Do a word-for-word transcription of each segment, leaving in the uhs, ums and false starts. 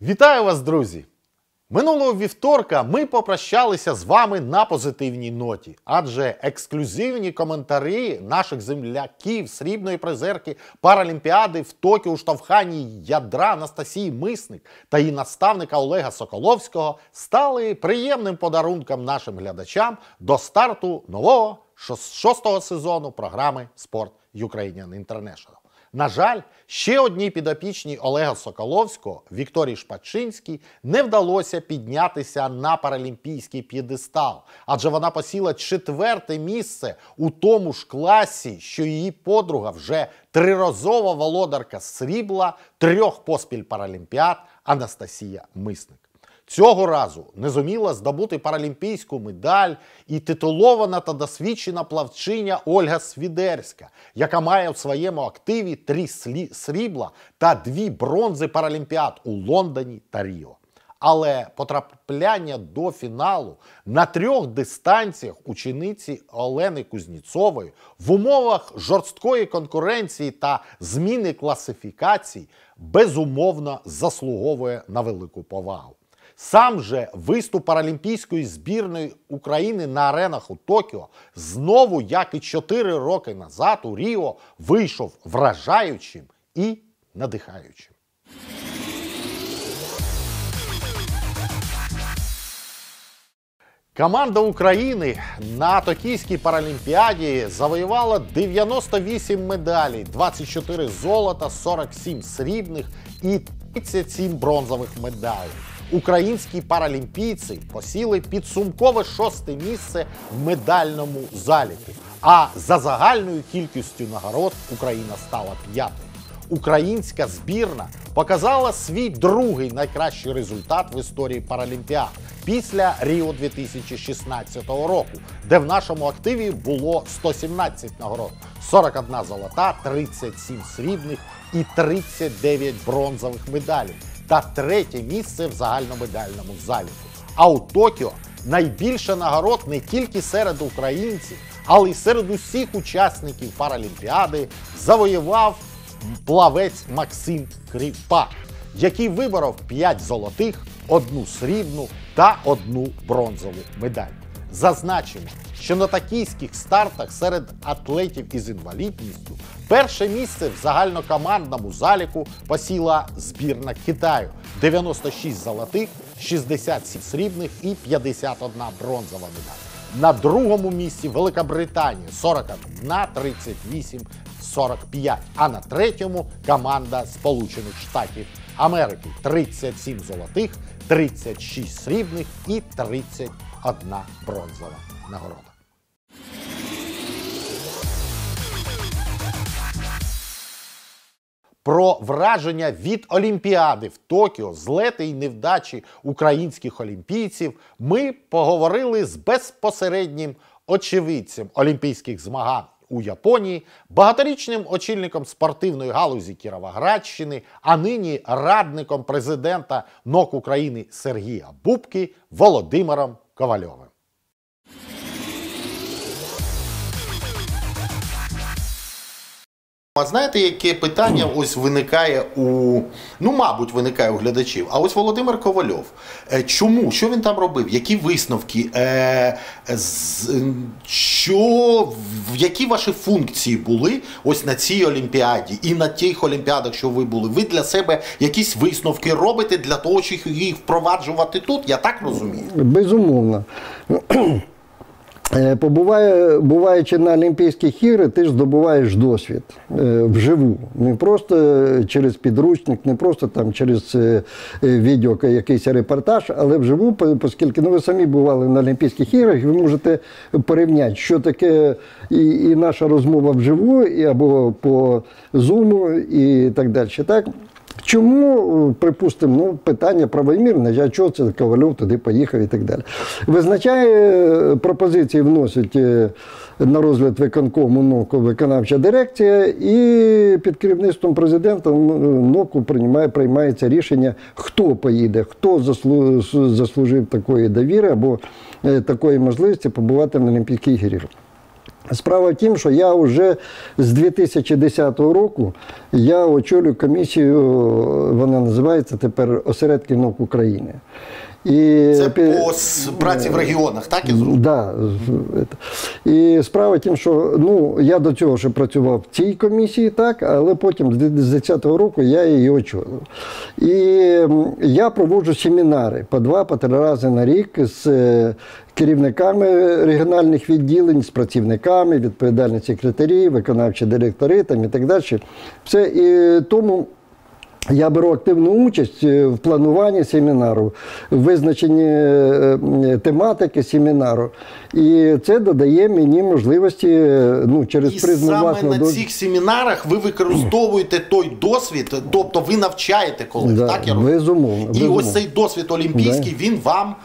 Вітаю вас, друзі! Минулого вівторка ми попрощалися з вами на позитивній ноті, адже ексклюзивні коментарі наших земляків, срібної призерки Паралімпіади в Токіо у штовханні ядра Анастасії Мисник та її наставника Олега Соколовського стали приємним подарунком нашим глядачам до старту нового шостого сезону програми «Sport Ukrainian International». На жаль, ще одній підопічній Олега Соколовського, Вікторії Шпачинській, не вдалося піднятися на паралімпійський п'єдестал, адже вона посіла четверте місце у тому ж класі, що її подруга, вже триразова володарка срібла трьох поспіль паралімпіад Анастасія Мисник. Цього разу не зуміла здобути паралімпійську медаль і титулована та досвідчена плавчиня Ольга Свідерська, яка має в своєму активі три срібла та дві бронзи паралімпіад у Лондоні та Ріо. Але потрапляння до фіналу на трьох дистанціях учениці Олени Кузнєцової в умовах жорсткої конкуренції та зміни класифікацій безумовно заслуговує на велику повагу. Сам же виступ паралімпійської збірної України на аренах у Токіо знову, як і чотири роки назад у Ріо, вийшов вражаючим і надихаючим. Команда України на Токійській паралімпіаді завоювала дев'яносто вісім медалей, двадцять чотири золота, сорок сім срібних і тридцять сім бронзових медалей. Українські паралімпійці посіли підсумкове шосте місце в медальному заліку, а за загальною кількістю нагород Україна стала п'ятою. Українська збірна показала свій другий найкращий результат в історії паралімпіад після Ріо дві тисячі шістнадцятого року, де в нашому активі було сто сімнадцять нагород, сорок одна золота, тридцять сім срібних і тридцять дев'ять бронзових медалей та третє місце в загальномедальному заліку. А у Токіо найбільше нагород не тільки серед українців, але й серед усіх учасників паралімпіади завоював плавець Максим Кріпак, який виборов п'ять золотих, одну срібну та одну бронзову медаль. Зазначимо, що на токійських стартах серед атлетів із інвалідністю перше місце в загальнокомандному заліку посіла збірна Китаю – дев'яносто шість золотих, шістдесят сім срібних і п'ятдесят одна бронзова медаль. На другому місці Великобританія – сорок одна, тридцять вісім, сорок п'ять, а на третьому команда Сполучених Штатів Америки – тридцять сім золотих, тридцять шість срібних і тридцять одна бронзова нагорода. Про враження від Олімпіади в Токіо, злети і невдачі українських олімпійців ми поговорили з безпосереднім очевидцем олімпійських змагань у Японії, багаторічним очільником спортивної галузі Кіровоградщини, а нині радником президента НОК України Сергія Бубки Володимиром Ковальовим. А знаєте, яке питання ось виникає у, ну, мабуть, виникає у глядачів. А ось Володимир Ковальов, чому, що він там робив, які висновки, е, з, що, які ваші функції були ось на цій Олімпіаді і на тих Олімпіадах, що ви були? Ви для себе якісь висновки робите для того, щоб їх впроваджувати тут, я так розумію? Безумовно. Побуває, буваючи на Олімпійських іграх, ти ж здобуваєш досвід вживу. Не просто через підручник, не просто там через відео якийсь репортаж, але вживу, оскільки ну, ви самі бували на Олімпійських іграх, і ви можете порівняти, що таке і, і наша розмова вживу, і, або по зуму і так далі. Так? Чому, припустимо, ну, питання правомірне, а чого це Ковальов туди поїхав і так далі. Визначає, пропозиції вносить на розгляд виконкому НОКу виконавча дирекція, і під керівництвом президента НОКу приймає, приймається рішення, хто поїде, хто заслу, заслужив такої довіри або такої можливості побувати на Олімпійських іграх. Справа в тім, що я вже з дві тисячі десятого року я очолюю комісію, вона називається тепер «Осередки наук України». І Це по праці в регіонах, так? Так, да. І справа в тім, що ну, я до цього ще працював в цій комісії, так, але потім з дві тисячі десятого року я її очолив. І я проводжу семінари по два, по три рази на рік з керівниками регіональних відділень, з працівниками, відповідальні секретарі, виконавчі директори там, і так далі. Все, і тому я беру активну участь в плануванні семінару, в визначенні тематики семінару. І це додає мені можливості ну, через призму власного досвіду. І саме на цих семінарах ви використовуєте той досвід, тобто ви навчаєте колег, да, так я розумію? Безумовно. І безумовно. ось цей досвід олімпійський, да. він вам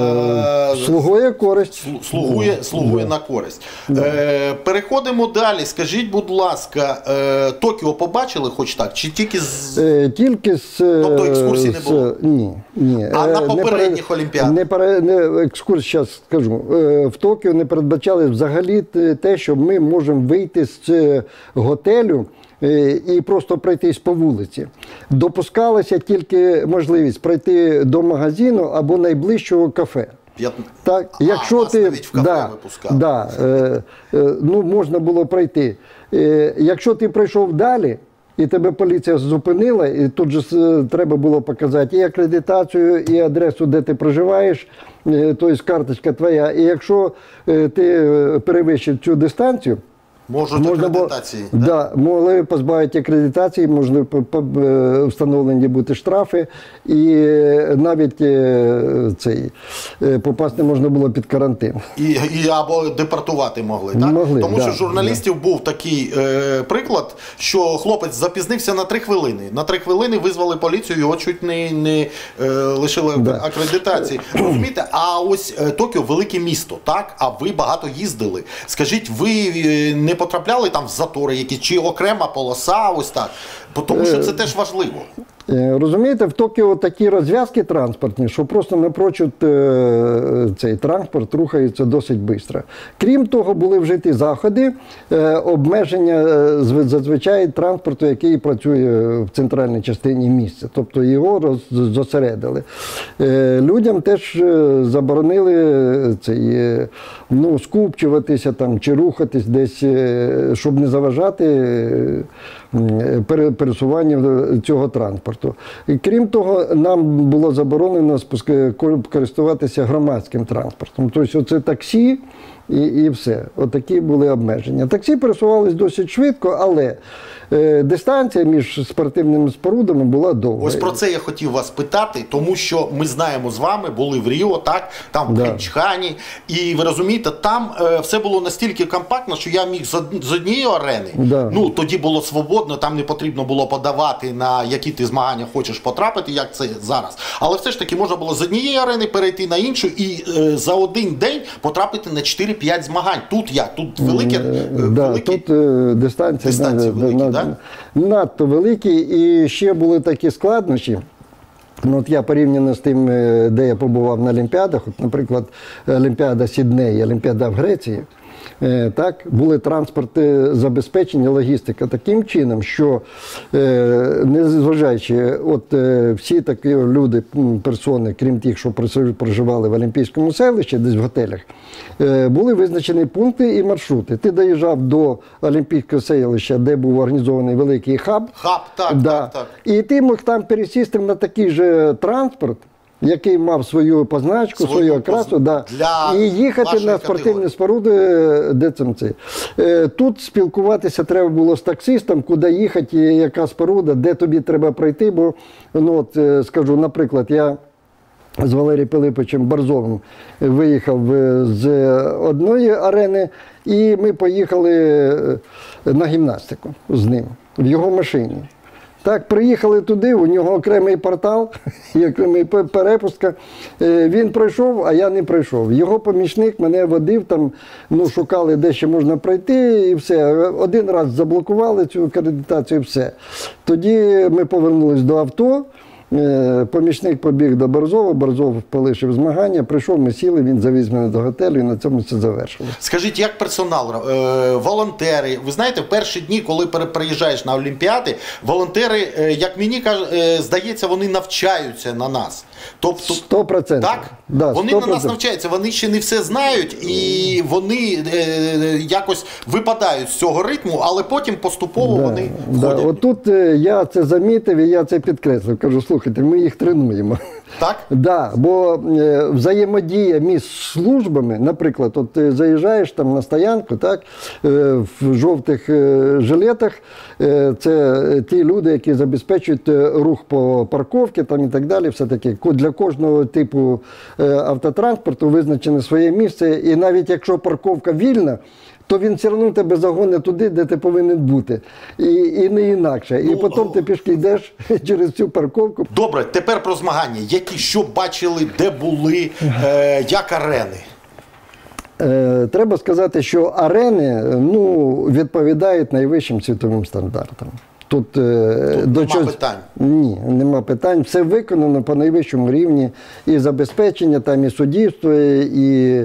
е, слугує користь. Слугує, слугує да. на користь. Да. Е, переходимо далі. Скажіть, будь ласка, е, Токіо побачили хоч так? Чи тільки з... Е, тільки з... Тобто екскурсій не було? Ні. ні. А на попередніх не, Олімпіадах? Не, не, не, екскурс, зараз скажу. Е, в Токіо не передбачали взагалі те, що ми можемо вийти з готелю і просто пройтись по вулиці. Допускалася тільки можливість пройти до магазину або найближчого кафе. Так, а, якщо вас ти навіть в кафе да, випускали. Да, е, е, ну, можна було пройти. Е, якщо ти пройшов далі, і тебе поліція зупинила, і тут же треба було показати і акредитацію, і адресу, де ти проживаєш, тобто карточка твоя. І якщо ти перевищив цю дистанцію, Можуть можна акредитації. Було, да? Да, могли позбавити акредитації, можна встановлені бути штрафи, і навіть цей, попасти можна було під карантин. І, і або депортувати могли, так? Могли, Тому да, що журналістів да. був такий е, приклад, що хлопець запізнився на три хвилини. На три хвилини визвали поліцію, його чуть не, не е, лишили Да. акредитації. Розумієте, а ось е, Токіо велике місто, так? А ви багато їздили. Скажіть, ви е, не потрапляли там в затори якісь, чи окрема полоса, ось так? Тому що це теж важливо. Розумієте, в Токіо такі розв'язки транспортні, що просто напрочуд цей транспорт рухається досить швидко. Крім того, були вжиті заходи, обмеження зазвичай транспорту, який працює в центральній частині міста. Тобто його зосередили. Людям теж заборонили цей, ну, скупчуватися там, чи рухатись десь, щоб не заважати пересування цього транспорту. І, крім того, нам було заборонено користуватися громадським транспортом. Тобто це таксі і, і все. Отакі були обмеження. Таксі пересувались досить швидко, але е, дистанція між спортивними спорудами була довга. Ось про це я хотів вас питати, тому що ми знаємо з вами, були в Ріо, так, там в Да. Пхенчхані, і ви розумієте, там е, все було настільки компактно, що я міг з, од... з однієї арени, Да. ну тоді було свободно, там не потрібно було подавати, на які ти змагання хочеш потрапити, як це зараз. Але все ж таки можна було з однієї арени перейти на іншу і е, за один день потрапити на чотири-п'ять змагань. Тут як? Тут велике, е, да, великі... Тут е, дистанції, дистанції да, великі, на, да? надто великі, і ще були такі складнощі. Ну, от я порівняно з тим, де я побував на Олімпіадах, от, наприклад, Олімпіада Сідней, Олімпіада в Греції, так, були транспорти забезпечення, логістика таким чином, що незважаючи, от всі такі люди, персони, крім тих, що проживали в Олімпійському селищі, десь в готелях, були визначені пункти і маршрути. Ти доїжджав до Олімпійського селища, де був організований великий хаб. Хаб, так, да, так, так. І ти мог там пересісти на такий же транспорт, який мав свою позначку, свою, свою окрасу, да, і їхати на спортивні споруди, де цим це. Тут спілкуватися треба було з таксистом, куди їхати, яка споруда, де тобі треба пройти, бо, ну, от, скажу, наприклад, я з Валерієм Пилиповичем Борзовим виїхав з одної арени, і ми поїхали на гімнастику з ним, в його машині. Так, приїхали туди, у нього окремий портал, і окремий перепустка. Він пройшов, а я не пройшов. Його помічник мене водив, там, ну, шукали, де ще можна пройти, і все. Один раз заблокували цю акредитацію, і все. Тоді ми повернулись до авто, Е, Помічник побіг до Борзова, Борзов полишив змагання, прийшов, ми сіли, він завіз мене до готелю і на цьому це завершило. Скажіть, як персонал, е, волонтери, ви знаєте, в перші дні, коли пере- приїжджаєш на Олімпіади, волонтери, е, як мені каже, е, здається, вони навчаються на нас. Тобто, Сто процентів. так? Да, вони сто на нас процентів. навчаються, вони ще не все знають і вони е, якось випадають з цього ритму, але потім поступово вони Да. входять. От тут е, я це замітив і я це підкреслив. Кажу, слухайте, ми їх тренуємо. Так? Да, бо е, взаємодія між службами, наприклад, от ти заїжджаєш там на стоянку, так, е, в жовтих е, жилетах, е, це ті люди, які забезпечують е, рух по парковці там, і так далі. Все-таки для кожного типу е, автотранспорту визначене своє місце, і навіть якщо парковка вільна, то він все одно тебе загонить туди, де ти повинен бути. І, і не інакше. І Ну, потім ти пішки йдеш через цю парковку. Добре, тепер про змагання. Які, що бачили, де були, е, як арени? Е, Треба сказати, що арени ну, відповідають найвищим світовим стандартам. Тут, е, Тут до нема чогось- питань. Ні, нема питань. Все виконано по найвищому рівні. І забезпечення, там, і суддівство, і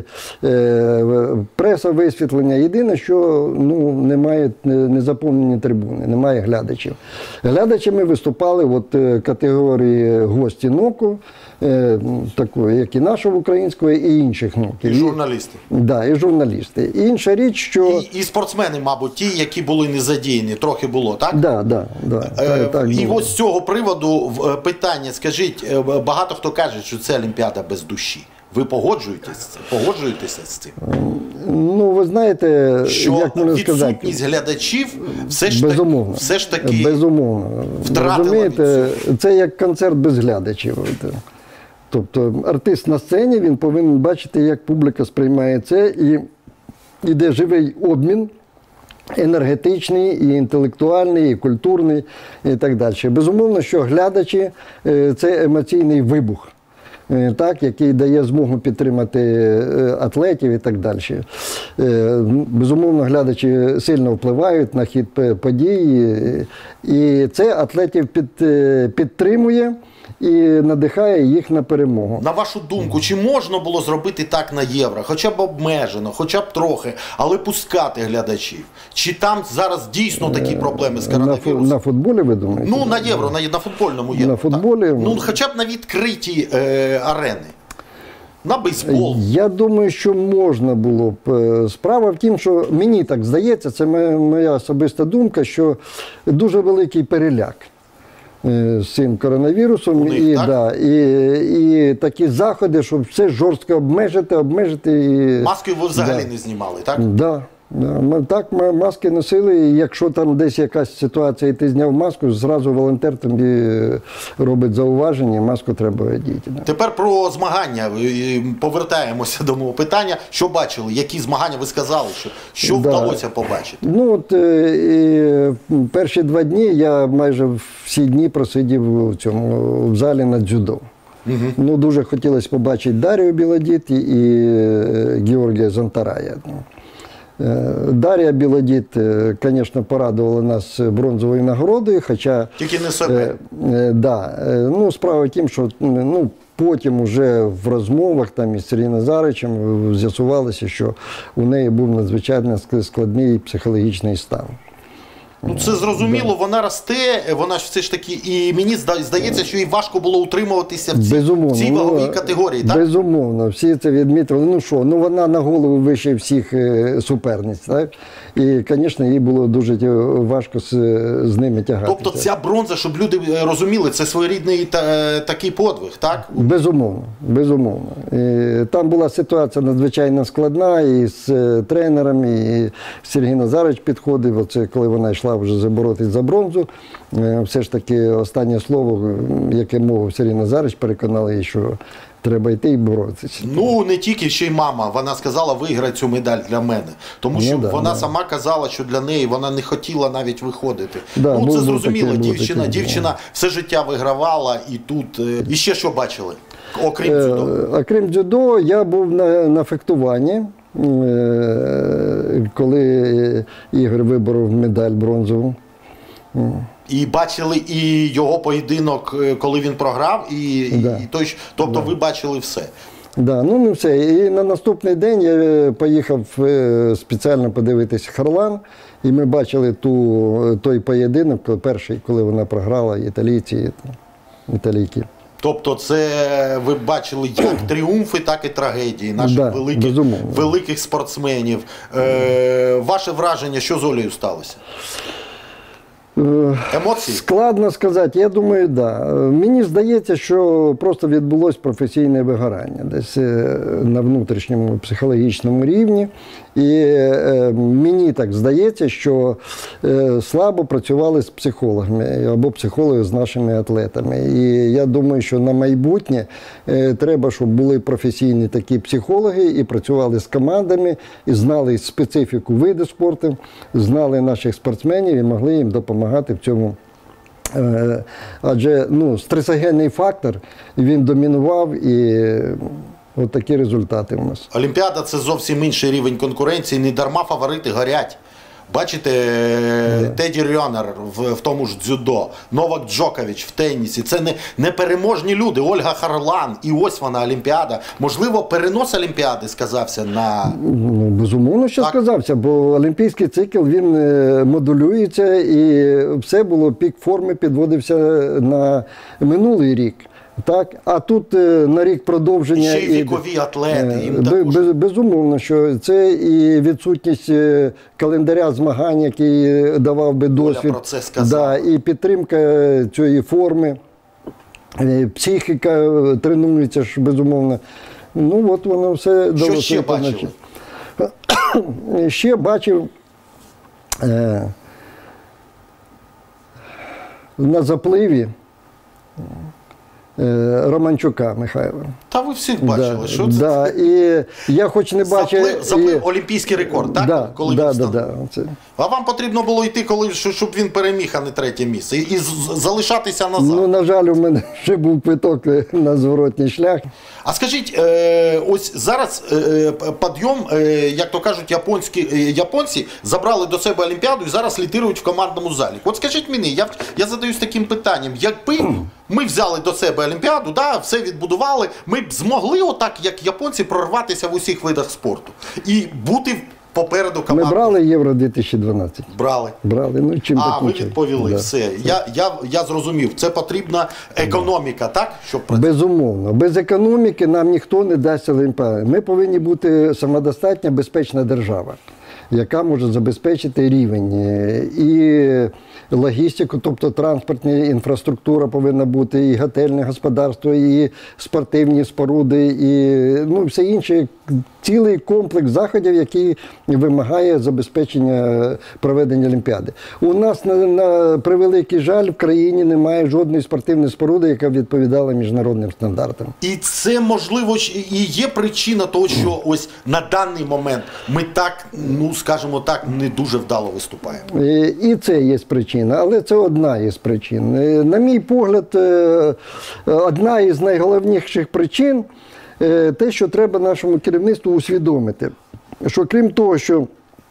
е, преса висвітлення. Єдине, що ну, немає не заповнені трибуни, немає глядачів. Глядачами виступали от, е, категорії гості НОКу, е, такої, як і нашого українського, і інших НОКів. І журналісти. Да, і журналісти. Інша річ, що... І, і спортсмени, мабуть, ті, які були не задіяні, трохи було, так? Да, да, да, Е, так, так і було. ось з цього приводу в- е, питання, скажіть, е, багато хто каже, що це Олімпіада без душі. Ви погоджуєтесь, з цим? Погоджуєтеся з цим? Ну, ви знаєте, Що як можна сказати, відсутність глядачів все ж, таки, безумовно, все ж таки безумовно. втратила Розумієте, від це як концерт без глядачів. От. Тобто артист на сцені, він повинен бачити, як публіка сприймає це, і йде живий обмін, енергетичний, і інтелектуальний, і культурний, і так далі. Безумовно, що глядачі е, – це емоційний вибух, е, так, який дає змогу підтримати е, атлетів і так далі. Е, Безумовно, глядачі сильно впливають на хід п- подій, е, і це атлетів під, е, підтримує і надихає їх на перемогу. На вашу думку, чи можна було зробити так на Євро? Хоча б обмежено, хоча б трохи, але пускати глядачів? Чи там зараз дійсно такі проблеми з На, фу- коронавірусом? на футболі, ви думаєте? Ну, на Євро, на, на футбольному Євро. На футболі? Так? Ну, хоча б на відкритій е, арени. На бейсбол. Я думаю, що можна було б. Е, Справа в тім, що мені так здається, це моя, моя особиста думка, що дуже великий переляк е, з цим коронавірусом. У них, і, так? да, і, і такі заходи, щоб все жорстко обмежити, обмежити. І, Маски ви взагалі да. не знімали, так? Да. Да, ми- так, ми маски носили, і якщо там десь якась ситуація, і ти зняв маску, зразу волонтер тобі е, робить зауваження, маску треба одіти. Да. Тепер про змагання. Е, Повертаємося до мого питання. Що бачили? Які змагання ви сказали? Що, що Да. вдалося побачити? Ну от е, і перші два дні я майже всі дні просидів у цьому в залі на дзюдо. Угу. Ну, дуже хотілося побачити Дар'ю Білодіт і, і е, Георгія Зонтарая. Е, Дар'я Білодіт, звісно, порадувала нас бронзовою нагородою, хоча... Тільки не себе. Е, е, да, е, ну, справа в тім, що ну, потім вже в розмовах там із Сергієм Назаричем з'ясувалося, що у неї був надзвичайно складний психологічний стан. Ну, це зрозуміло, вона росте, вона ж все ж таки, і мені зда- здається, що їй важко було утримуватися в цій, Безумовно. в цій ваговій Ну, категорії, так? Безумовно, всі це відмітили. Ну що, ну вона на голову вище всіх е, суперниць, так? І, звісно, їй було дуже тя- важко з, з ними тягатися. Тобто ця бронза, щоб люди е, розуміли, це своєрідний та, е, такий подвиг, так? Безумовно, безумовно. І там була ситуація надзвичайно складна, і з е, тренерами, і Сергій Назарич підходив, оце коли вона йшла вже заборотись за бронзу. Е, Все ж таки останнє слово, яке мовив Сергій Назарич, переконали її, що треба йти і боротися. Ну, не тільки, ще й мама. Вона сказала, виграй цю медаль для мене. Тому Ну, що да, вона да. сама казала, що для неї вона не хотіла навіть виходити. Да, ну, був- це був зрозуміло, такий- був дівчина, такий, дівчина все життя вигравала і тут. е, І ще що бачили? Окрім дзюдо. Е, Окрім дзюдо, я був на, на фехтуванні, е, коли Ігор виборов медаль бронзову. І бачили і його поєдинок, коли він програв, і, Да. і той, тобто Да. ви бачили все. Да, ну не все. І на наступний день я поїхав е, спеціально подивитись Харлан, і ми бачили ту, той поєдинок, коли- перший, коли вона програла італійці, італійки. Тобто це ви бачили як тріумфи, так і трагедії наших Да, великих, безумовно. великих спортсменів. Е, ваше враження, що з Олею сталося? Емоції? Складно сказати, я думаю, так. Да. Мені здається, що просто відбулось професійне вигорання десь е, на внутрішньому психологічному рівні. І е, мені так здається, що е, слабо працювали з психологами або психологи з нашими атлетами. І я думаю, що на майбутнє е, треба, щоб були професійні такі психологи і працювали з командами, і знали специфіку виду спорту, знали наших спортсменів і могли їм допомагати в цьому. Е, Адже ну, стресогенний фактор, він домінував, і от такі результати у нас. Олімпіада – це зовсім інший рівень конкуренції, не дарма фаворити горять. Бачите, yeah. Теді Рьонер в, в тому ж дзюдо, Новак Джокович в тенісі. Це не, не переможні люди. Ольга Харлан. І ось вона, Олімпіада. Можливо, перенос Олімпіади сказався на... Ну, безумовно, що Так. сказався, бо олімпійський цикл, він е, модулюється, і все було, пік форми підводився на минулий рік. Так? А тут е, на рік продовження. Ще й вікові атлети. Їм Б- також... без, безумовно, що це і відсутність е, календаря змагань, який давав би досвід. про це сказала. Да, і підтримка цієї форми, е, психіка тренується ж, безумовно. Ну, от воно все дало. Що ще свої бачили? позначення. Ще бачив е, на запливі е, Романчука Михайла. Та ви всіх бачили. Да, Що це? да, і я хоч не бачив... Заплив, заплив і- олімпійський рекорд, так? Да, Коли да, він да, став... да, це. А вам потрібно було йти, коли, щоб він переміг, а не третє місце. І, і з- залишатися назад. Ну, на жаль, у мене ще був квиток на зворотній шлях. А скажіть, е, ось зараз е, підйом, е, як то кажуть, японські, е, японці забрали до себе Олімпіаду і зараз лідирують в командному залі. От скажіть мені, я, я задаюсь таким питанням, якби ми взяли до себе Олімпіаду, да, все відбудували, ми б змогли отак, як японці, прорватися в усіх видах спорту і бути попереду Ми команди? брали Євро дві тисячі дванадцять. Брали. Брали, ну чим А, ви закінчили. відповіли, Да. все. Я, я, я зрозумів, це потрібна економіка, так? Щоб працювати. Безумовно. Без економіки нам ніхто не дасть Олімпіади. Ми повинні бути самодостатня, безпечна держава, яка може забезпечити рівень е, і логістику, тобто транспортна інфраструктура повинна бути, і готельне господарство, і спортивні споруди, і ну, все інше. Цілий комплекс заходів, який вимагає забезпечення проведення Олімпіади. У нас, на, на превеликий жаль, в країні немає жодної спортивної споруди, яка відповідала міжнародним стандартам. І це, можливо, ж і є причина того, що ось на даний момент ми так, ну, скажімо так, не дуже вдало виступаємо. Е, І це є причина, але це одна із причин. Е, На мій погляд, е, одна із найголовніших причин е, те, що треба нашому керівництву усвідомити, що крім того, що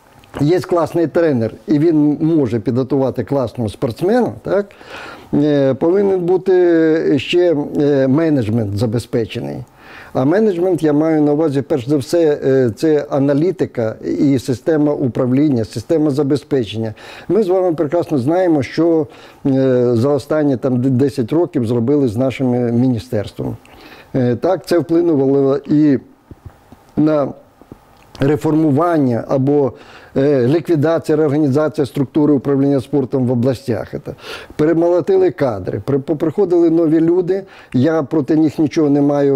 є класний тренер і він може підготувати класного спортсмена, так, е, повинен бути ще е, менеджмент забезпечений. А менеджмент, я маю на увазі, перш за все, е, це аналітика і система управління, система забезпечення. Ми з вами прекрасно знаємо, що е, за останні там, десять років зробили з нашим міністерством. Е, Так, це вплинуло і на реформування або е, ліквідація, реорганізація структури управління спортом в областях. Це. Перемолотили кадри, при, поприходили нові люди, я проти них нічого не маю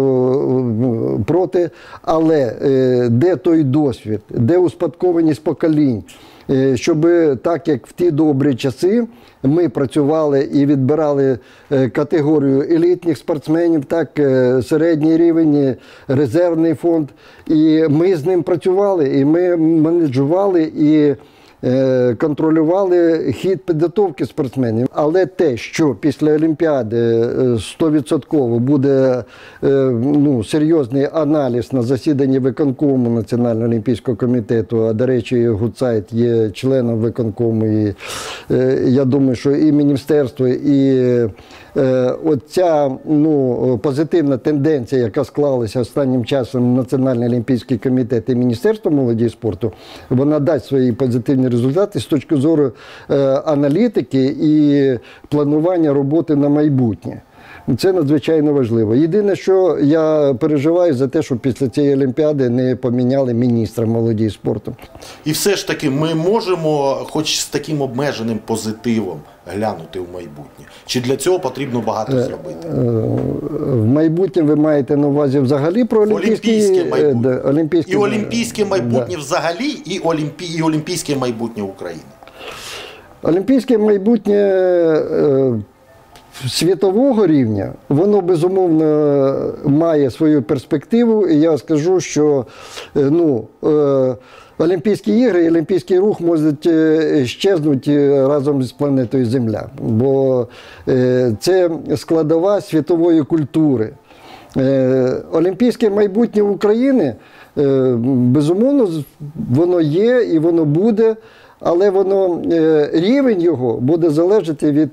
е, проти, але е, де той досвід, де успадкованість поколінь, е, щоб так, як в ті добрі часи, ми працювали і відбирали е, категорію елітних спортсменів, так, е, середній рівень, резервний фонд. І ми з ним працювали, і ми менеджували, і е, контролювали хід підготовки спортсменів. Але те, що після Олімпіади сто відсотків буде е, ну, серйозний аналіз на засіданні виконкому Національного олімпійського комітету, а, до речі, Гуцайт є членом виконкому, і е, я думаю, що і міністерство, і е, оця ну, позитивна тенденція, яка склалася останнім часом Національний олімпійський комітет і Міністерство молоді і спорту, вона дасть свої позитивні результати з точки зору е, аналітики і планування роботи на майбутнє. Це надзвичайно важливо. Єдине, що я переживаю за те, що після цієї Олімпіади не поміняли міністра молоді і спорту. І все ж таки ми можемо хоч з таким обмеженим позитивом глянути в майбутнє? Чи для цього потрібно багато зробити? В майбутнє ви маєте на увазі взагалі про олімпійське майбутнє. Олімпійське... І олімпійське майбутнє да. взагалі, і, олімпі... і олімпійське майбутнє України. Олімпійське майбутнє е, світового рівня, воно безумовно має свою перспективу. І я скажу, що е, ну, е, Олімпійські ігри і Олімпійський рух можуть щезнути разом з планетою Земля, бо це складова світової культури. Олімпійське майбутнє України, безумовно, воно є і воно буде, але воно, рівень його буде залежати від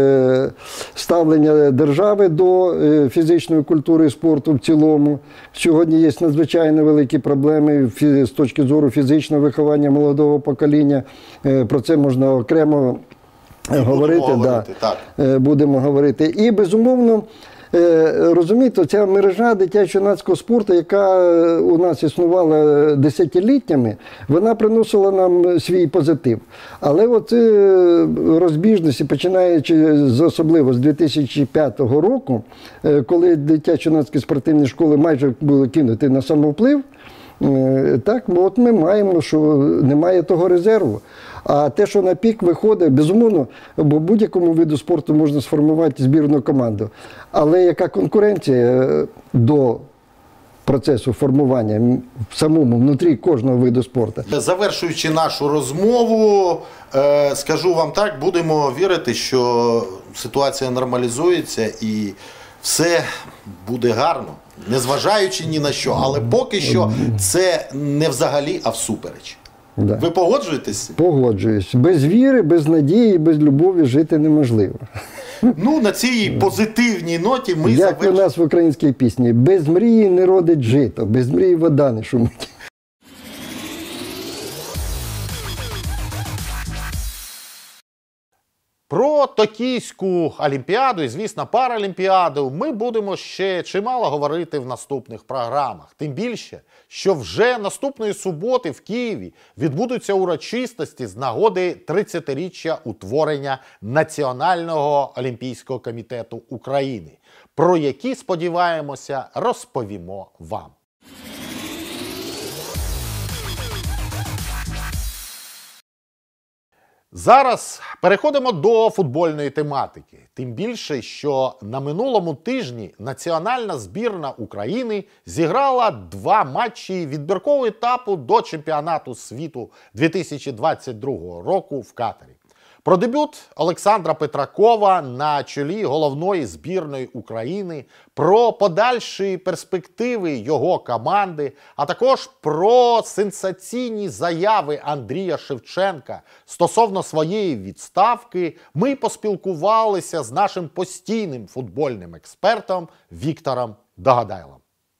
ставлення держави до фізичної культури і спорту в цілому. Сьогодні є надзвичайно великі проблеми з точки зору фізичного виховання молодого покоління. Про це можна окремо говорити. говорити да. так. Будемо говорити. І, безумовно, розумієте, ця мережа дитячо-юнацького спорту, яка у нас існувала десятиліттями, вона приносила нам свій позитив. Але от розбіжності, починаючи з, особливо з дві тисячі п'ятого року, коли дитячо-юнацькі спортивні школи майже були кинуті на самовплив, так, от ми маємо, що немає того резерву. А те, що на пік виходить, безумовно, бо будь-якому виду спорту можна сформувати збірну команду. Але яка конкуренція до процесу формування в самому, внутрі кожного виду спорту? Завершуючи нашу розмову, скажу вам так, будемо вірити, що ситуація нормалізується і все буде гарно, незважаючи ні на що. Але поки що це не взагалі, а всупереч. Да. Ви погоджуєтесь? Погоджуюсь. Без віри, без надії, без любові жити неможливо. Ну, на цій позитивній ноті ми Як завершуємо. у нас в українській пісні: без мрії не родить жито, без мрії вода не шумить. Про Токійську Олімпіаду і, звісно, Паралімпіаду ми будемо ще чимало говорити в наступних програмах. Тим більше, що вже наступної суботи в Києві відбудуться урочистості з нагоди тридцятиріччя утворення Національного олімпійського комітету України, про які, сподіваємося, розповімо вам. Зараз переходимо до футбольної тематики. Тим більше, що на минулому тижні національна збірна України зіграла два матчі відбіркового етапу до чемпіонату світу дві тисячі двадцять другого року в Катарі. Про дебют Олександра Петракова на чолі головної збірної України, про подальші перспективи його команди, а також про сенсаційні заяви Андрія Шевченка стосовно своєї відставки ми поспілкувалися з нашим постійним футбольним експертом Віктором Догадайлом.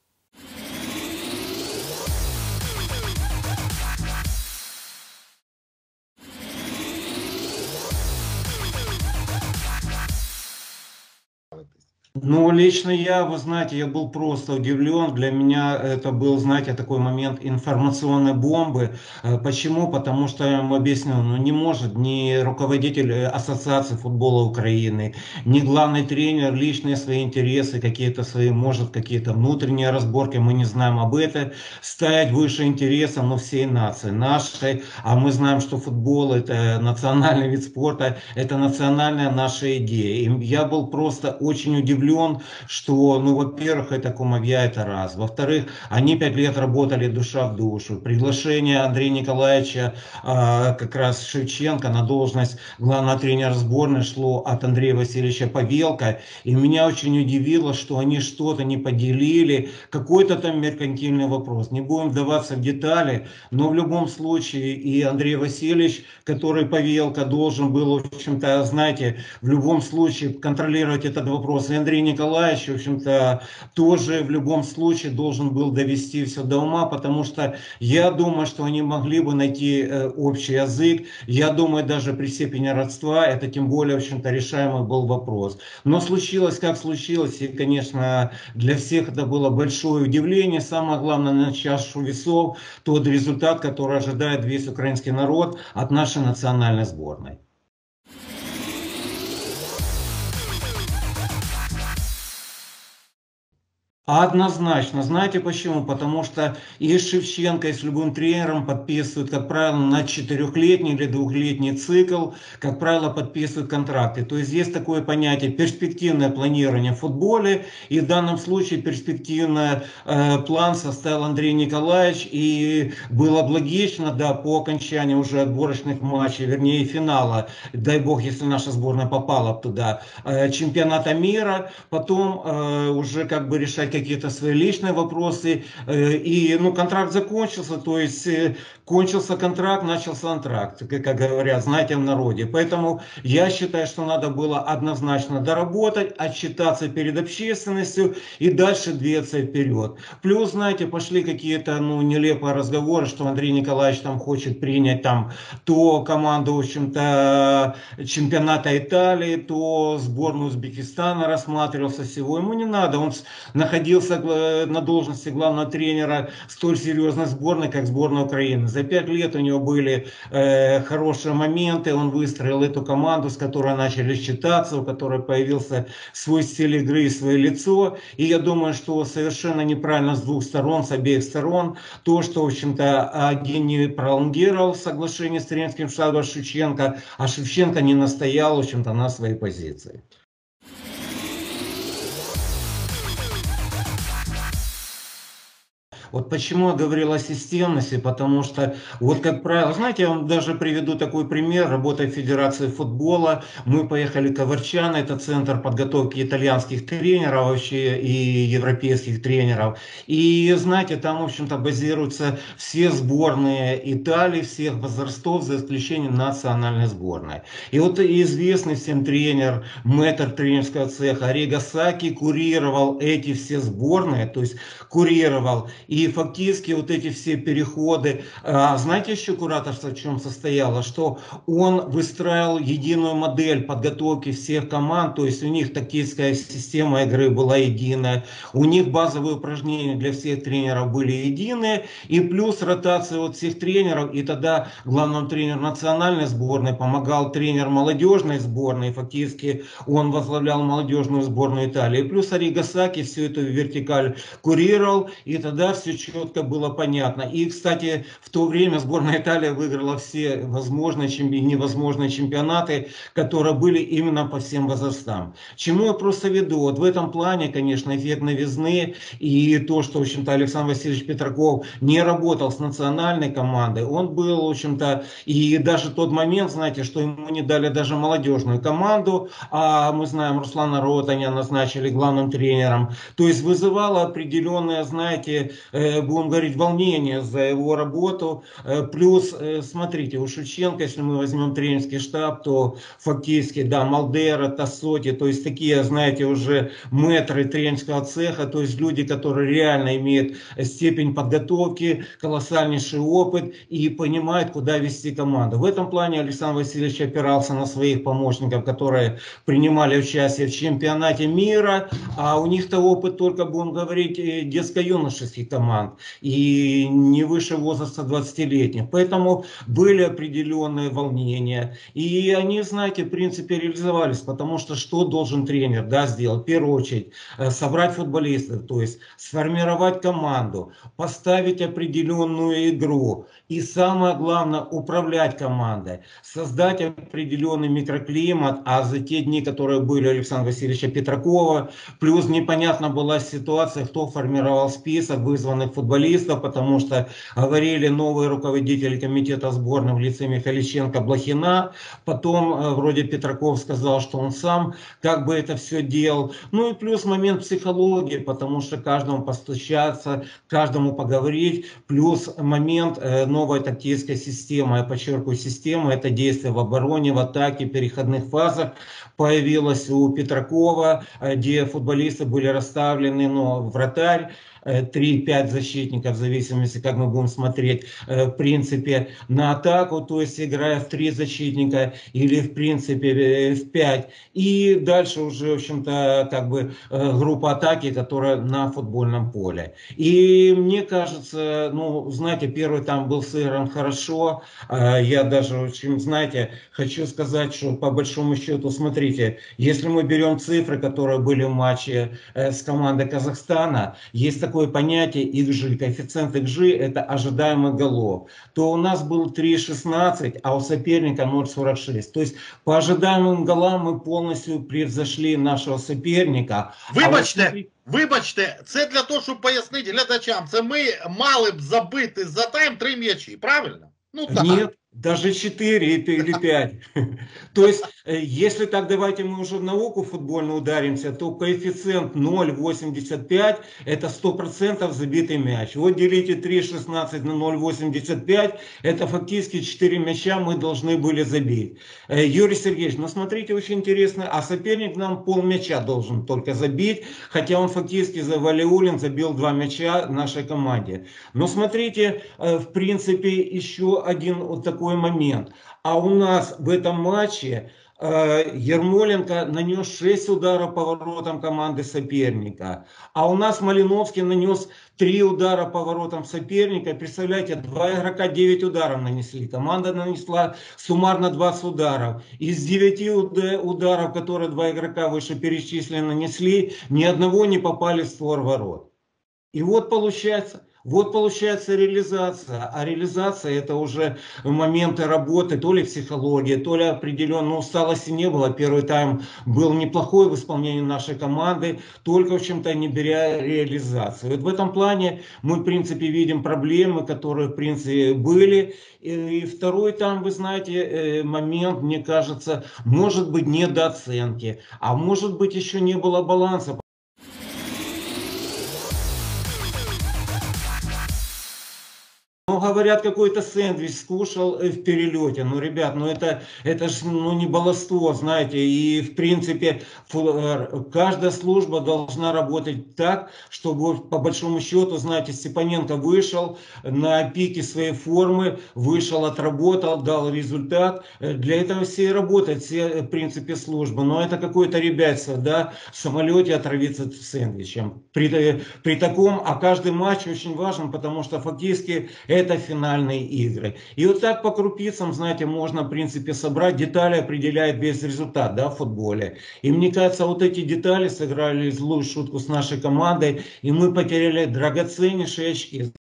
Ну, лично я, вы знаете, я был просто удивлен. Для меня это был, знаете, такой момент информационной бомбы. Почему? Потому что, я вам объясню, ну не может ни руководитель Ассоциации футбола Украины, ни главный тренер личные свои интересы, какие-то свои, может, какие-то внутренние разборки, мы не знаем об этом, ставить выше интересов, ну, всей нации, нашей. А мы знаем, что футбол — это национальный вид спорта, это национальная наша идея. И я был просто очень удивлен удивлен, что, ну, во-первых, это кумовья, это раз. Во-вторых, они пять лет работали душа в душу. Приглашение Андрея Николаевича а, как раз Шевченко на должность главного тренера сборной шло от Андрея Васильевича Павелко. И меня очень удивило, что они что-то не поделили, какой-то там меркантильный вопрос. Не будем вдаваться в детали, но в любом случае и Андрей Васильевич, который Павелко, должен был, в общем-то, знаете, в любом случае контролировать этот вопрос. И Андрей Николаевич, в общем-то, тоже в любом случае должен был довести все до ума, потому что я думаю, что они могли бы найти э, общий язык. Я думаю, даже при степени родства это тем более, в общем-то, решаемый был вопрос. Но случилось, как случилось, и, конечно, для всех это было большое удивление. Самое главное, на чашу весов тот результат, который ожидает весь украинский народ от нашей национальной сборной. Однозначно. Знаете почему? Потому что и с Шевченко, и с любым тренером подписывают, как правило, на четырехлетний или двухлетний цикл, как правило, подписывают контракты. То есть есть такое понятие перспективное планирование в футболе, и в данном случае перспективный э, план составил Андрей Николаевич, и было бы логично, да, по окончании уже отборочных матчей, вернее финала, дай бог, если наша сборная попала туда, э, чемпионата мира, потом э, уже как бы решать какие-то свои личные вопросы. И, ну, контракт закончился, то есть кончился контракт, начался антракт, как говорят, знаете, в народе. Поэтому я считаю, что надо было однозначно доработать, отчитаться перед общественностью и дальше двигаться вперед. Плюс, знаете, пошли какие-то, ну, нелепые разговоры, что Андрей Николаевич там хочет принять там то команду, в общем-то, чемпионата Италии, то сборную Узбекистана рассматривался всего. Ему не надо, он находился на должности главного тренера столь серьезной сборной, как сборная Украины. За пять лет у него были э, хорошие моменты, он выстроил эту команду, с которой начали считаться, у которой появился свой стиль игры и свое лицо. И я думаю, что совершенно неправильно с двух сторон, с обеих сторон, то, что, в общем-то, один не пролонгировал соглашение с тренерским штабом Шевченко, а Шевченко не настоял, в общем-то, на своей позиции. Вот почему я говорил о системности, потому что, вот как правило, знаете, я вам даже приведу такой пример, работая в Федерации футбола, мы поехали к Каварчано, это центр подготовки итальянских тренеров вообще и европейских тренеров, и знаете, там, в общем-то, базируются все сборные Италии, всех возрастов, за исключением национальной сборной. И вот известный всем тренер, мэтр тренерского цеха Arrigo Sacchi курировал эти все сборные, то есть курировал и И фактически вот эти все переходы, а, знаете еще кураторство в чем состояло? Что он выстраивал единую модель подготовки всех команд, то есть у них тактическая система игры была единая, у них базовые упражнения для всех тренеров были единые, и плюс ротация вот всех тренеров, и тогда главному тренеру национальной сборной помогал тренер молодежной сборной, фактически он возглавлял молодежную сборную Италии, и плюс Arrigo Sacchi всю эту вертикаль курировал, и тогда все четко было понятно. И, кстати, в то время сборная Италии выиграла все возможные и невозможные чемпионаты, которые были именно по всем возрастам. Чему я просто веду? Вот в этом плане, конечно, эффект новизны и то, что, в общем-то, Александр Васильевич Петраков не работал с национальной командой, он был, в общем-то, и даже тот момент, знаете, что ему не дали даже молодежную команду, а мы знаем, Руслана Ротаня назначили главным тренером, то есть вызывало определенное, знаете, будем говорить, волнение за его работу. Плюс, смотрите, у Шевченко, если мы возьмем тренерский штаб, то фактически, да, Малдера, Тассоти, то есть такие, знаете, уже мэтры тренерского цеха, то есть люди, которые реально имеют степень подготовки, колоссальнейший опыт и понимают, куда вести команду. В этом плане Александр Васильевич опирался на своих помощников, которые принимали участие в чемпионате мира, а у них-то опыт только, будем говорить, детско-юношеских команд. команд и не выше возраста двадцатилетних. Поэтому были определенные волнения. И они, знаете, в принципе реализовались, потому что что должен тренер, да, сделать? В первую очередь собрать футболистов, то есть сформировать команду, поставить определенную игру и самое главное управлять командой, создать определенный микроклимат. А за те дни, которые были у Александра Васильевича Петракова, плюс непонятна была ситуация, кто формировал список вызванных футболистов, потому что говорили новые руководители комитета сборной в лице Михайличенко, Блохина, потом вроде Петраков сказал, что он сам как бы это все делал. Ну и плюс момент психологии, потому что каждому постучаться, каждому поговорить, плюс момент э, новой тактической системы, я подчеркиваю, система, это действие в обороне, в атаке, переходных фазах появилась у Петракова, где футболисты были расставлены, но вратарь, три-пять защитников, в зависимости, как мы будем смотреть, в принципе, на атаку, то есть играя в три защитника или, в принципе, в пять. И дальше уже, в общем-то, как бы группа атаки, которая на футбольном поле. И мне кажется, ну, знаете, первый там был сыгран хорошо. Я даже очень, знаете, хочу сказать, что по большому счету, смотрите, если мы берем цифры, которые были в матче с командой Казахстана, есть такое понятие икс джи, коэффициент икс джи это ожидаемых голов, то у нас был три шестнадцать, а у соперника ноль сорок шесть. То есть по ожидаемым голам мы полностью превзошли нашого соперника. Вибачте, А вот... вибачте, це для того, щоб пояснити глядачам, це ми мали б забити за тайм три м'ячі, правильно? Ну так. Нет, даже четыре или пять. То есть, если так давайте мы уже в науку футбольную ударимся, то коэффициент ноль восемьдесят пять это сто процентов забитый мяч. Вот делите три шестнадцать на ноль восемьдесят пять, это фактически четыре мяча мы должны были забить. Юрий Сергеевич, ну смотрите, очень интересно, а соперник нам полмяча должен только забить, хотя он фактически за Валиуллин забил два мяча нашей команде. Но смотрите, в принципе, еще один вот такой момент. А у нас в этом матче э, Ермоленко нанес шесть ударов по воротам команды соперника. А у нас Малиновский нанес три удара по воротам соперника. Представляете, два игрока девять ударов нанесли. Команда нанесла суммарно двадцать ударов. Из девяти ударов, которые два игрока вышеперечисленные нанесли, ни одного не попали в створ ворот. И вот получается... Вот получается реализация, а реализация это уже моменты работы, то ли психология, то ли определенной усталости не было. Первый тайм был неплохой в исполнении нашей команды, только в чем-то не беря реализацию. Вот в этом плане мы в принципе видим проблемы, которые в принципе были. И второй там, вы знаете, момент, мне кажется, может быть недооценки, а может быть еще не было баланса. Ну, говорят, какой-то сэндвич скушал в перелете. Ну, ребят, ну это, это же ну, не баловство, знаете. И, в принципе, каждая служба должна работать так, чтобы, по большому счету, знаете, Степаненко вышел на пике своей формы, вышел, отработал, дал результат. Для этого все и работают, все, в принципе, службы. Но это какое-то ребятство, да, в самолете отравиться сэндвичем. При, при таком, а каждый матч очень важен, потому что фактически это финальные игры. И вот так по крупицам, знаете, можно, в принципе, собрать. Детали определяет весь результат, да, в футболе. И мне кажется, вот эти детали сыграли злую шутку с нашей командой, и мы потеряли драгоценнейшие очки.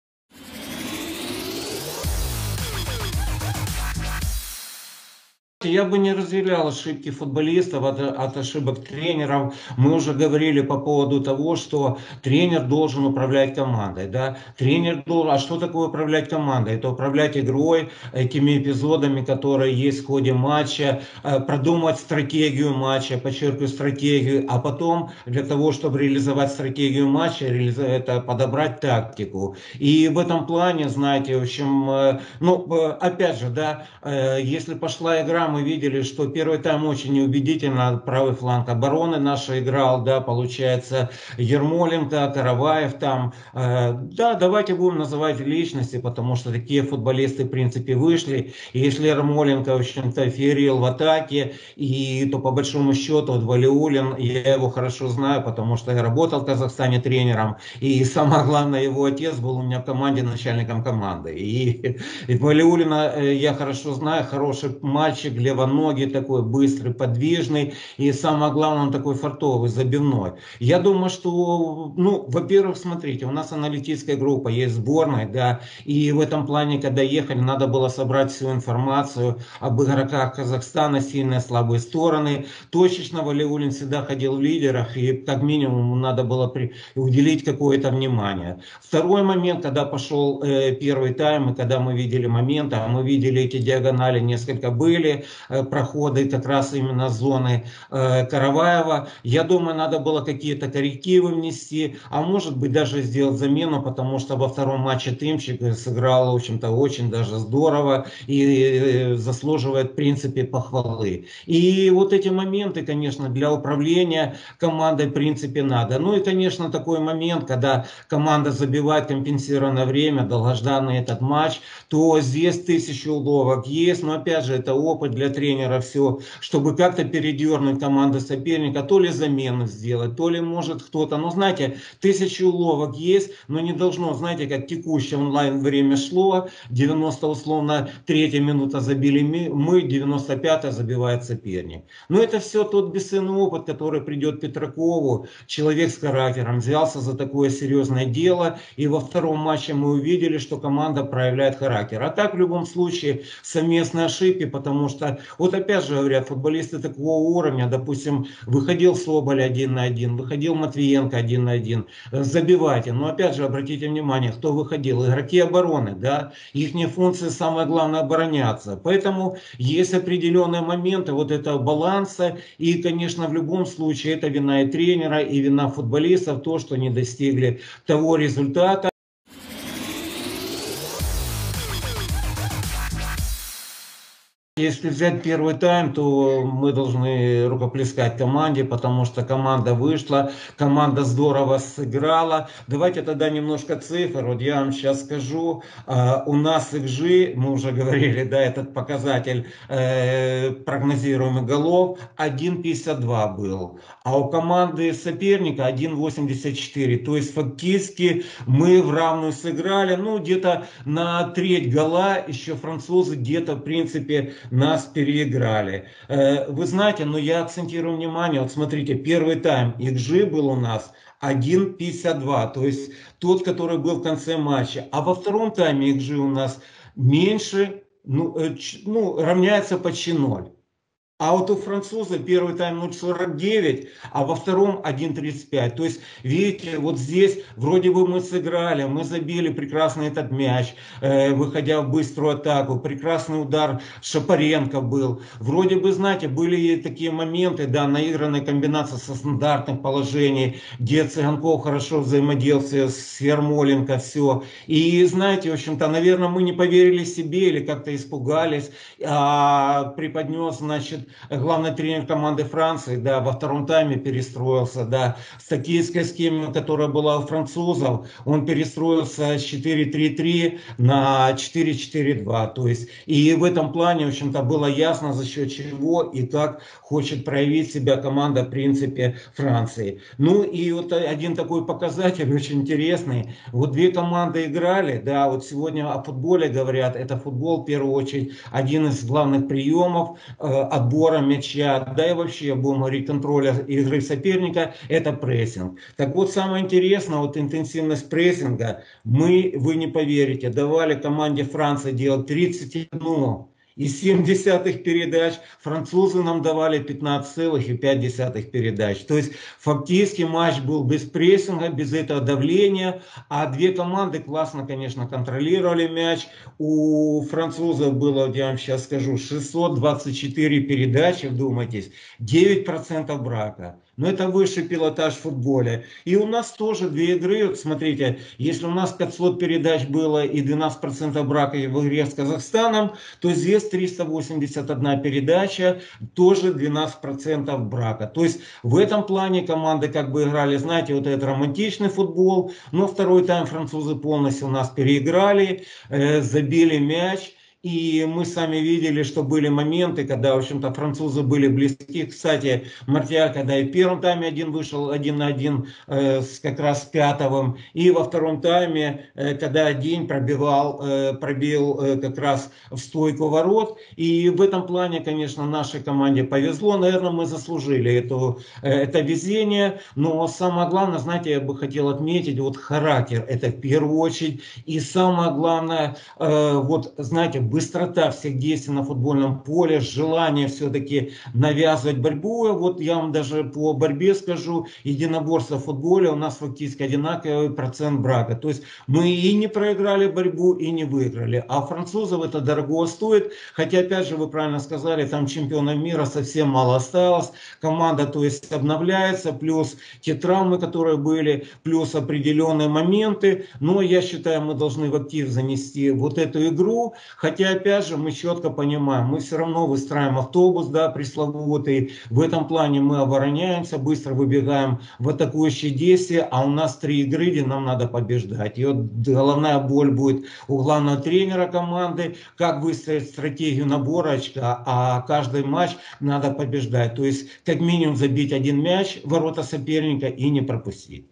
Я бы не разделял ошибки футболистов от, от ошибок тренеров. Мы уже говорили по поводу того, что тренер должен управлять командой. Да? Тренер должен... А что такое управлять командой? Это управлять игрой, этими эпизодами, которые есть в ходе матча, продумать стратегию матча, подчеркиваю, стратегию, а потом для того, чтобы реализовать стратегию матча, это подобрать тактику. И в этом плане, знаете, в общем, ну, опять же, да, если пошла игра, мы видели, что первый тайм очень неубедительно правый фланг обороны наша играл, да, получается, Ермоленко, Караваев там. Э, да, давайте будем называть личности, потому что такие футболисты, в принципе, вышли. И если Ермоленко, в общем-то, феерил в атаке, и то по большому счету, вот Валиуллин, я его хорошо знаю, потому что я работал в Казахстане тренером, и самое главное, его отец был у меня в команде начальником команды. И, и Валиуллина я хорошо знаю, хороший мальчик, левоногий такой, быстрый, подвижный, и самое главное, он такой фартовый, забивной. Я думаю, что, ну, во-первых, смотрите, у нас аналитическая группа, есть сборная, да, и в этом плане, когда ехали, надо было собрать всю информацию об игроках Казахстана, сильные, слабые стороны. Точечно Валиуллин всегда ходил в лидерах, и как минимум надо было при... уделить какое-то внимание. Второй момент, когда пошел э, первый тайм, и когда мы видели моменты, а мы видели эти диагонали, несколько были, э, проходы как раз именно зоны э, Караваева. Я думаю, надо было какие-то коррективы внести, а может быть даже сделать замену, потому что во втором матче Тымчик сыграл, в общем-то, очень даже здорово и заслуживает, в принципе, похвалы. И вот эти моменты, конечно, для управления командой, в принципе, надо. Ну и, конечно, такой момент, когда команда забивает компенсированное время, долгожданный этот матч, то здесь тысячу уловок есть, но, опять же, это опыт для тренера, все, чтобы как-то передернуть команду соперника, то ли замену сделать, то ли может кто-то, ну, знаете, тысячу уловок есть, но не должно, знаете, как текущее онлайн время шло, девяносто условно третья минута забили мы, девяносто пятая забивает соперник. Но это все тот бесценный опыт, который придет Петракову, человек с характером, взялся за такое серьезное дело, и во втором матче мы увидели, что команда проявляет характер. А так, в любом случае, совместные ошибки, потому что, вот опять же говорят, футболисты такого уровня, допустим, выходил Соболь один на один, выходил Матвиенко один на один, забивайте. Но опять же, обратите внимание, кто выходил, игроки обороны, да, их функция самое главное обороняться. Поэтому есть определенные моменты вот этого баланса, и, конечно, в любом случае это вина и тренера, и вина футболистов, то, что не достигли того результата. Если взять первый тайм, то мы должны рукоплескать команде, потому что команда вышла, команда здорово сыграла. Давайте тогда немножко цифр. Вот я вам сейчас скажу. У нас икс джи, мы уже говорили, да, этот показатель э, прогнозируемых голов, один пятьдесят два был. А у команды соперника один восемьдесят четыре. То есть фактически мы в равную сыграли. Ну, где-то на треть гола еще французы где-то, в принципе, нас переиграли. Вы знаете, но я акцентирую внимание, вот смотрите, первый тайм икс джи был у нас один пятьдесят два, то есть тот, который был в конце матча. А во втором тайме икс джи у нас меньше, ну, ну равняется почти ноль. А вот у француза первый тайм ноль сорок девять, а во втором один тридцать пять. То есть, видите, вот здесь вроде бы мы сыграли, мы забили прекрасный этот мяч, э, выходя в быструю атаку. Прекрасный удар Шапаренко был. Вроде бы, знаете, были такие моменты, да, наигранная комбинация со стандартных положений, где Цыганков хорошо взаимодействовал с Ермоленко, все. И, знаете, в общем-то, наверное, мы не поверили себе или как-то испугались, а преподнес, значит, главный тренер команды Франции, да, во втором тайме перестроился, да, с тактической схемой, которая была у французов, он перестроился с четыре три три на четыре четыре два, то есть, и в этом плане, в общем-то, было ясно, за счет чего и как хочет проявить себя команда, в принципе, Франции. Ну, и вот один такой показатель очень интересный, вот две команды играли, да, вот сегодня о футболе говорят, это футбол, в первую очередь, один из главных приемов, э, отбора мяча, да и вообще, будем говорить, контроля игры соперника, это прессинг. Так вот, самое интересное, вот интенсивность прессинга, мы, вы не поверите, давали команде Франции делать тридцать один и семь десятых передач, французы нам давали пятнадцать целых пять десятых передач. То есть фактически матч был без прессинга, без этого давления, а две команды классно, конечно, контролировали мяч. У французов было, я вам сейчас скажу, шестьсот двадцать четыре передачи, вдумайтесь, девять процентов брака. но это высший пилотаж в футболе. И у нас тоже две игры, вот смотрите, если у нас пятьсот передач было и двенадцать процентов брака в игре с Казахстаном, то здесь триста восемьдесят одна передача, тоже двенадцать процентов брака. То есть в этом плане команды как бы играли, знаете, вот этот романтичный футбол, но второй тайм французы полностью нас переиграли, э, забили мяч. И мы сами видели, что были моменты, когда, в общем-то, французы были близки. Кстати, Мартиаль, когда и в первом тайме один вышел один на один э, с, как раз с Пятовым, и во втором тайме, э, когда День пробивал, э, пробил э, как раз в стойку ворот. И в этом плане, конечно, нашей команде повезло. Наверное, мы заслужили эту, э, это везение. Но самое главное, знаете, я бы хотел отметить, вот характер, это в первую очередь. И самое главное, э, вот, знаете, быстрота всех действий на футбольном поле, желание все-таки навязывать борьбу. Вот я вам даже по борьбе скажу, единоборство в футболе у нас фактически одинаковый процент брака. То есть мы и не проиграли борьбу, и не выиграли. А французов это дорого стоит. Хотя, опять же, вы правильно сказали, там чемпионов мира совсем мало осталось. Команда, то есть, обновляется, плюс те травмы, которые были, плюс определенные моменты. Но я считаю, мы должны в актив занести вот эту игру. Хотя Хотя, опять же, мы четко понимаем, мы все равно выстраиваем автобус, да, пресловутый. В этом плане мы обороняемся, быстро выбегаем в атакующие действия, а у нас три игры, где нам надо побеждать. И вот головная боль будет у главного тренера команды, как выстроить стратегию набора очка, а каждый матч надо побеждать. То есть, как минимум, забить один мяч в ворота соперника и не пропустить.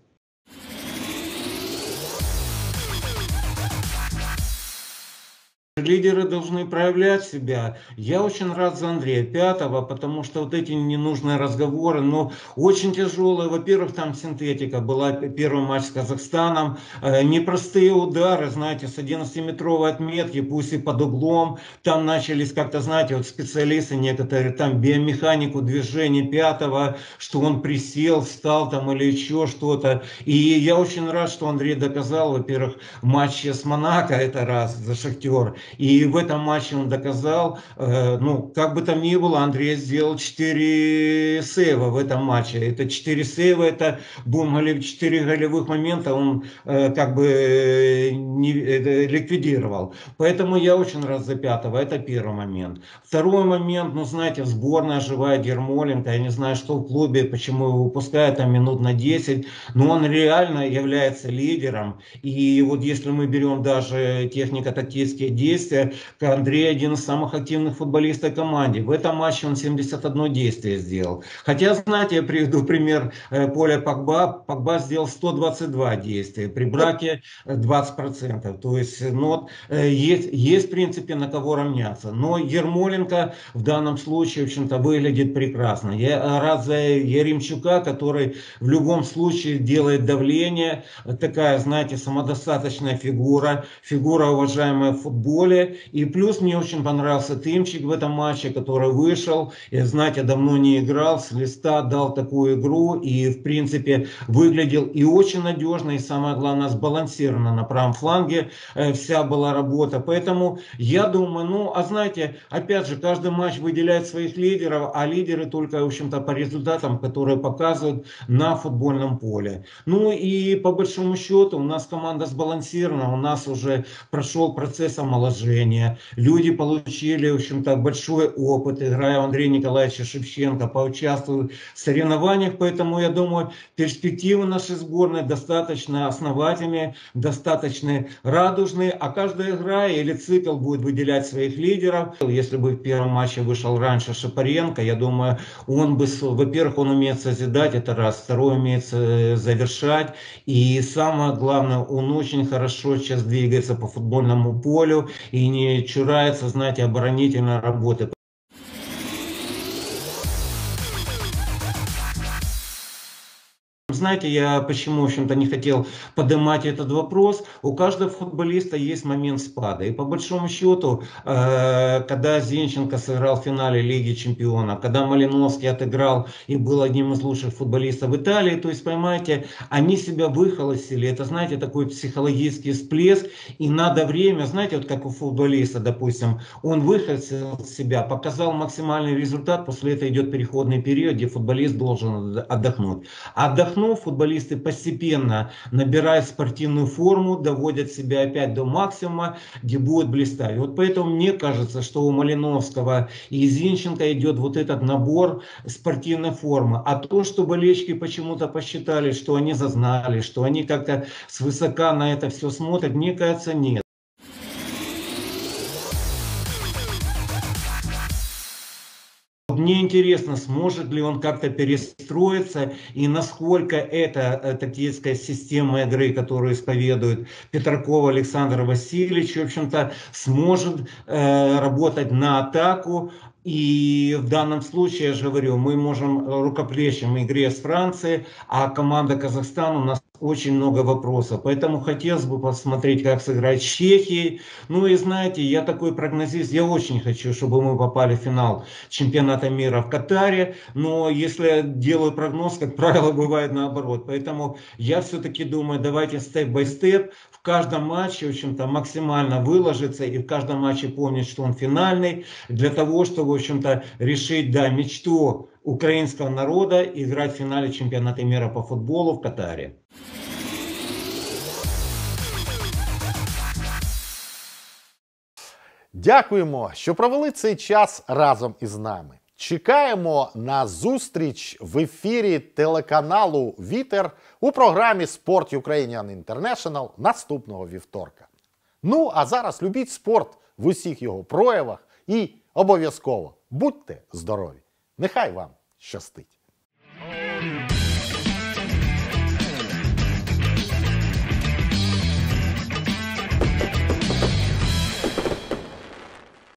Лидеры должны проявлять себя. Я очень рад за Андрея Пятова, потому что вот эти ненужные разговоры, но очень тяжелые. Во-первых, там синтетика была, первый матч с Казахстаном. Э, непростые удары, знаете, с одиннадцатиметровой отметки, пусть и под углом. Там начались как-то, знаете, вот специалисты некоторые, там биомеханику движения Пятова, что он присел, встал там или еще что-то. И я очень рад, что Андрей доказал, во-первых, в матче с Монако, это раз, за Шахтер. И в этом матче он доказал, э, ну, как бы там ни было, Андрей сделал четыре сейва в этом матче. Это четыре сейва, это четыре голевых момента он э, как бы э, не, э, ликвидировал. Поэтому я очень рад за Пятого, это первый момент. Второй момент, ну, знаете, сборная живая Ермоленко, я не знаю, что в клубе, почему его выпускают там минут на десять, но он реально является лидером. И вот если мы берем даже технико-тактические действия, Андрей один из самых активных футболистов в команде. В этом матче он семьдесят одно действие сделал. Хотя, знаете, я приведу пример Поля Погба. Погба сделал сто двадцать два действия, при браке двадцать процентов. То есть, ну, есть, есть, в принципе, на кого равняться. Но Ермоленко в данном случае, в общем-то, выглядит прекрасно. Я рад за Яремчука, который в любом случае делает давление. Такая, знаете, самодостаточная фигура. Фигура, уважаемая в футболе. И плюс мне очень понравился Тымчик в этом матче, который вышел. И, знаете, давно не играл, с листа дал такую игру. И, в принципе, выглядел и очень надежно, и, самое главное, сбалансированно на правом фланге вся была работа. Поэтому я думаю, ну, а знаете, опять же, каждый матч выделяет своих лидеров, а лидеры только, в общем-то, по результатам, которые показывают на футбольном поле. Ну и по большому счету у нас команда сбалансирована, у нас уже прошел процесс омоложения. Люди получили, в общем-то, большой опыт, играя у Андрея Николаевича Шевченко, поучаствовали в соревнованиях, поэтому, я думаю, перспективы нашей сборной достаточно основательные, достаточно радужные, а каждая игра или цикл будет выделять своих лидеров. Если бы в первом матче вышел раньше Шапаренко, я думаю, он бы, во-первых, он умеет созидать, это раз, второе, умеет завершать, и самое главное, он очень хорошо сейчас двигается по футбольному полю, и не чурается, знаете, оборонительной работы. знаете, я почему, в общем-то, не хотел поднимать этот вопрос. У каждого футболиста есть момент спада. И по большому счету, э, когда Зинченко сыграл в финале Лиги Чемпионов, когда Малиновский отыграл и был одним из лучших футболистов в Италии, то есть, понимаете, они себя выхолостили. Это, знаете, такой психологический всплеск. И надо время, знаете, вот как у футболиста, допустим, он выхолостил себя, показал максимальный результат, после этого идет переходный период, где футболист должен отдохнуть. Отдохнув, футболисты постепенно набирают спортивную форму, доводят себя опять до максимума, где будут блистать. Вот поэтому мне кажется, что у Малиновского и Зинченко идет вот этот набор спортивной формы. А то, что болельщики почему-то посчитали, что они зазнали, что они как-то свысока на это все смотрят, мне кажется, нет. Мне интересно, сможет ли он как-то перестроиться и насколько эта тактическая система игры, которую исповедует Петраков Александр Васильевич, в общем-то, сможет э, работать на атаку. И в данном случае, я же говорю, мы можем рукоплещем в игре с Францией, а команда Казахстана у нас очень много вопросов. Поэтому хотелось бы посмотреть, как сыграть с Чехией. Ну и знаете, я такой прогнозист, я очень хочу, чтобы мы попали в финал чемпионата мира в Катаре. Но если я делаю прогноз, как правило, бывает наоборот. Поэтому я все-таки думаю, давайте степ-бай-степ. В каждом матче, в общем-то, максимально выложиться и в каждом матче помнить, что он финальный, для того, чтобы, в общем-то, решить, да, мечту украинского народа играть в финале чемпионата мира по футболу в Катаре. Дякуємо, що провели цей час разом із нами. Чекаємо на зустріч в ефірі телеканалу «Вітер» у програмі «Sport Ukrainian International» наступного вівторка. Ну, а зараз любіть спорт в усіх його проявах і обов'язково будьте здорові. Нехай вам щастить!